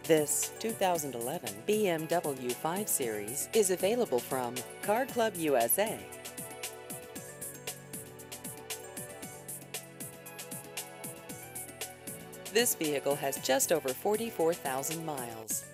This 2011 BMW 5 Series is available from Car Club USA. This vehicle has just over 44,000 miles.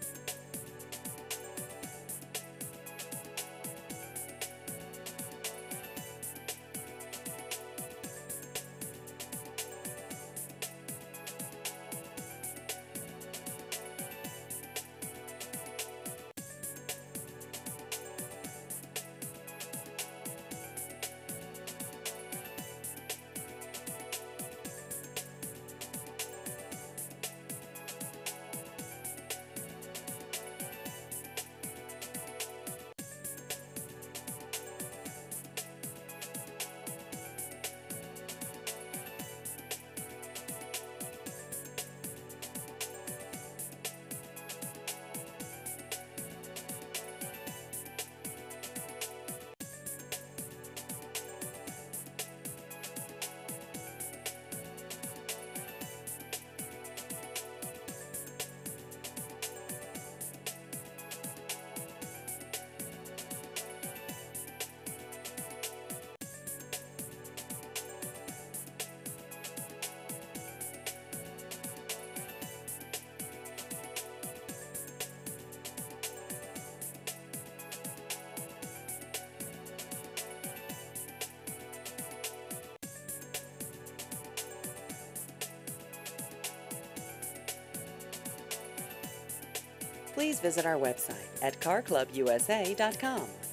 Please visit our website at carclubusa.com.